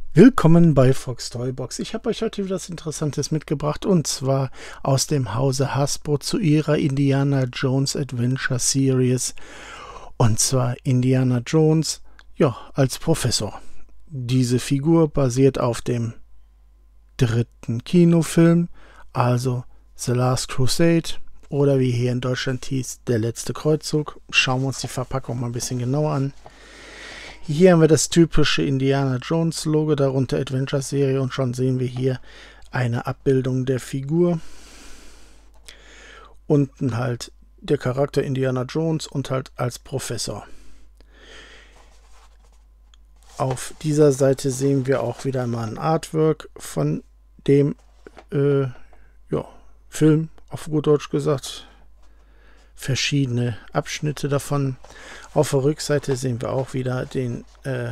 Willkommen bei Fox Toybox. Ich habe euch heute wieder was Interessantes mitgebracht, und zwar aus dem Hause Hasbro zu ihrer Indiana Jones Adventure Series. Und zwar Indiana Jones, ja, als Professor. Diese Figur basiert auf dem dritten Kinofilm, also The Last Crusade, oder wie hier in Deutschland hieß, Der letzte Kreuzzug. Schauen wir uns die Verpackung mal ein bisschen genauer an. Hier haben wir das typische Indiana Jones Logo, darunter Adventure Serie, und schon sehen wir hier eine Abbildung der Figur. Unten halt der Charakter Indiana Jones und halt als Professor. Auf dieser Seite sehen wir auch wieder mal ein Artwork von dem Film, auf gut Deutsch gesagt. Verschiedene Abschnitte davon. Auf der Rückseite sehen wir auch wieder den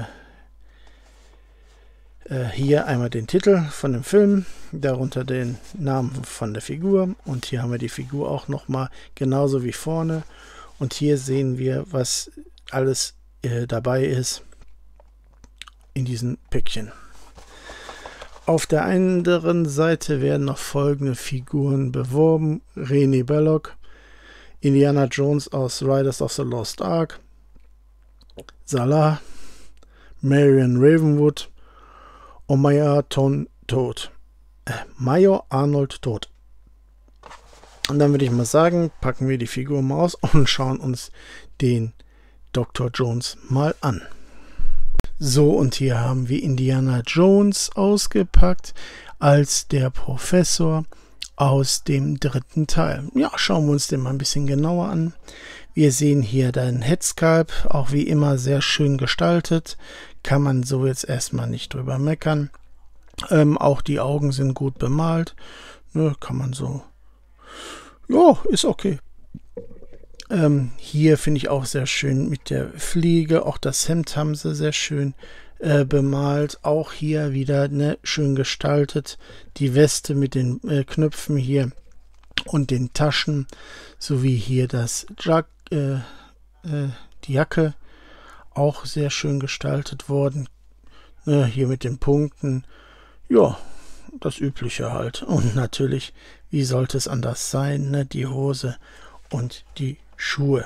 hier einmal den Titel von dem Film, darunter den Namen von der Figur, und hier haben wir die Figur auch nochmal genauso wie vorne, und hier sehen wir, was alles dabei ist in diesem Päckchen. Auf der anderen Seite werden noch folgende Figuren beworben: René Belloq, Indiana Jones aus Riders of the Lost Ark, Salah, Marion Ravenwood und Major Arnold Todt. Und dann würde ich mal sagen, packen wir die Figur mal aus und schauen uns den Dr. Jones mal an. So, und hier haben wir Indiana Jones ausgepackt als der Professor aus dem dritten Teil. Ja, schauen wir uns den mal ein bisschen genauer an. Wir sehen hier den Headsculpt, auch wie immer sehr schön gestaltet. Kann man so jetzt erstmal nicht drüber meckern. Auch die Augen sind gut bemalt. Ne, kann man so. Ja, ist okay. Hier finde ich auch sehr schön mit der Fliege. Auch das Hemd haben sie sehr schön bemalt. Auch hier wieder schön gestaltet. Die Weste mit den Knöpfen hier und den Taschen, sowie hier die Jacke, auch sehr schön gestaltet worden. Hier mit den Punkten. Ja, das Übliche halt. Und natürlich, wie sollte es anders sein, ne? Die Hose und die Schuhe.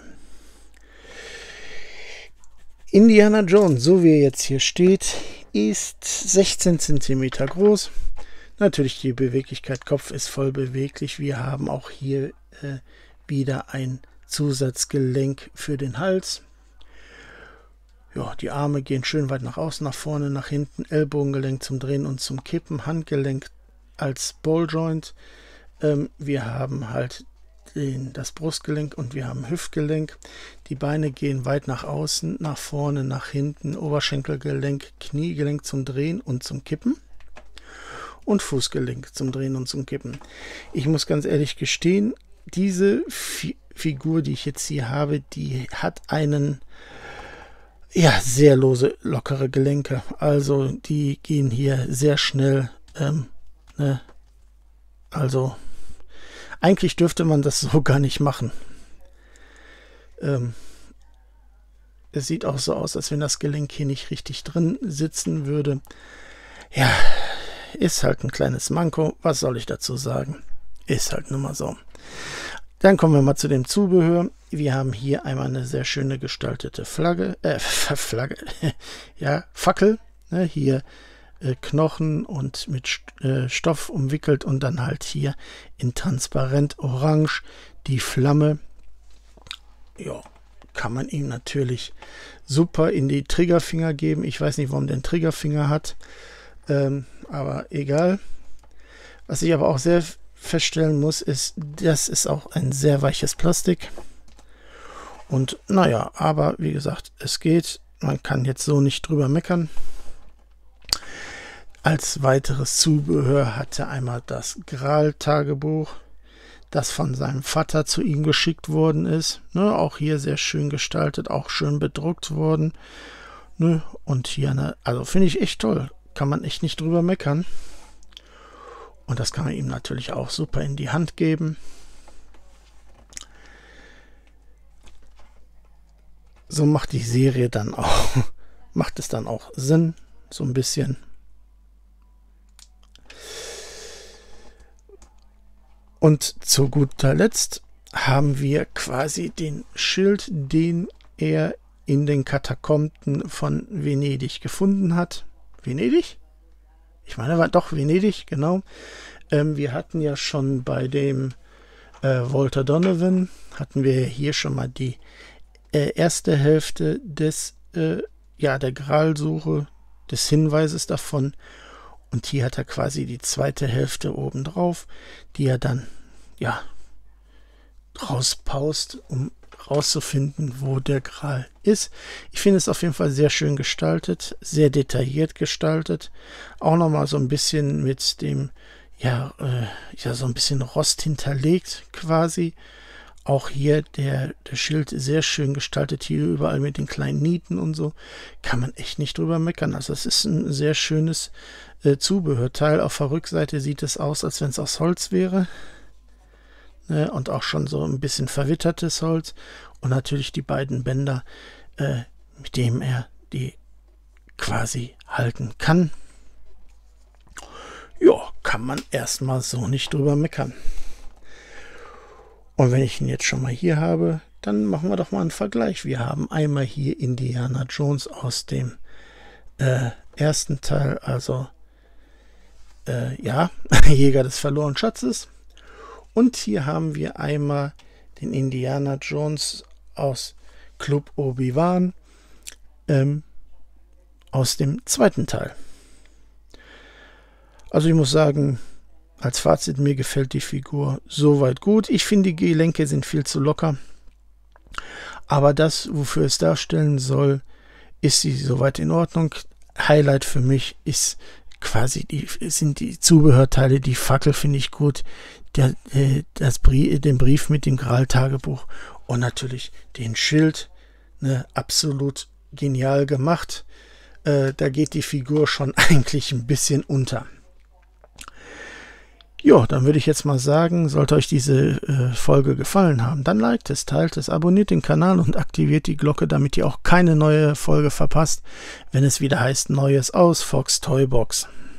Indiana Jones, so wie er jetzt hier steht, ist 16 cm groß. Natürlich die Beweglichkeit, Kopf ist voll beweglich. Wir haben auch hier wieder ein Zusatzgelenk für den Hals. Ja, die Arme gehen schön weit nach außen, nach vorne, nach hinten. Ellbogengelenk zum Drehen und zum Kippen. Handgelenk als Balljoint. Wir haben halt das Brustgelenk und wir haben Hüftgelenk. Die Beine gehen weit nach außen, nach vorne, nach hinten. Oberschenkelgelenk, Kniegelenk zum Drehen und zum Kippen. Und Fußgelenk zum Drehen und zum Kippen. Ich muss ganz ehrlich gestehen, diese Figur, die ich jetzt hier habe, die hat einen sehr lose, lockere Gelenke. Also die gehen hier sehr schnell. Also eigentlich dürfte man das so gar nicht machen. Es sieht auch so aus, als wenn das Gelenk hier nicht richtig drin sitzen würde. Ja, ist halt ein kleines Manko. Was soll ich dazu sagen? Ist halt nun mal so. Dann kommen wir mal zu dem Zubehör. Wir haben hier einmal eine sehr schöne gestaltete Fackel. Ne, hier Knochen und mit Stoff umwickelt, und dann halt hier in transparent orange die Flamme. Ja, kann man ihm natürlich super in die Triggerfinger geben. Ich weiß nicht, warum der einen Triggerfinger hat, aber egal. Was ich aber auch sehr feststellen muss, ist, das ist auch ein sehr weiches Plastik. Und naja, aber wie gesagt, es geht. Man kann jetzt so nicht drüber meckern. Als weiteres Zubehör hat er einmal das Graal-Tagebuch, das von seinem Vater zu ihm geschickt worden ist. Ne, auch hier sehr schön gestaltet, auch schön bedruckt worden. Ne, und hier, also finde ich echt toll. Kann man echt nicht drüber meckern. Und das kann man ihm natürlich auch super in die Hand geben. So macht die Serie dann auch, macht es dann auch Sinn, so ein bisschen. Und zu guter Letzt haben wir quasi den Schild, den er in den Katakomben von Venedig gefunden hat. Venedig? Ich meine, war doch Venedig, genau. Wir hatten ja schon bei dem Walter Donovan, hatten wir hier schon mal die erste Hälfte des, der Graalsuche, des Hinweises davon. Und hier hat er quasi die zweite Hälfte obendrauf, die er dann, rauspaust, um rauszufinden, wo der Gral ist. Ich finde es auf jeden Fall sehr schön gestaltet, sehr detailliert gestaltet. Auch nochmal so ein bisschen mit dem, so ein bisschen Rost hinterlegt quasi. Auch hier der Schild sehr schön gestaltet, hier überall mit den kleinen Nieten und so. Kann man echt nicht drüber meckern. Also es ist ein sehr schönes Zubehörteil. Auf der Rückseite sieht es aus, als wenn es aus Holz wäre. Und auch schon so ein bisschen verwittertes Holz. Und natürlich die beiden Bänder, mit denen er die quasi halten kann. Ja, kann man erstmal so nicht drüber meckern. Und wenn ich ihn jetzt schon mal hier habe, dann machen wir doch mal einen Vergleich. Wir haben einmal hier Indiana Jones aus dem ersten Teil, also Jäger des verlorenen Schatzes. Und hier haben wir einmal den Indiana Jones aus Club Obi-Wan aus dem zweiten Teil. Also ich muss sagen, als Fazit, mir gefällt die Figur soweit gut. Ich finde, die Gelenke sind viel zu locker. Aber das, wofür es darstellen soll, ist sie soweit in Ordnung. Highlight für mich ist quasi sind die Zubehörteile. Die Fackel finde ich gut. Den Brief mit dem Graal-Tagebuch und natürlich den Schild. Absolut genial gemacht. Da geht die Figur schon eigentlich ein bisschen unter. Ja, dann würde ich jetzt mal sagen, sollte euch diese Folge gefallen haben, dann liked es, teilt es, abonniert den Kanal und aktiviert die Glocke, damit ihr auch keine neue Folge verpasst, wenn es wieder heißt Neues aus Fox Toy Box.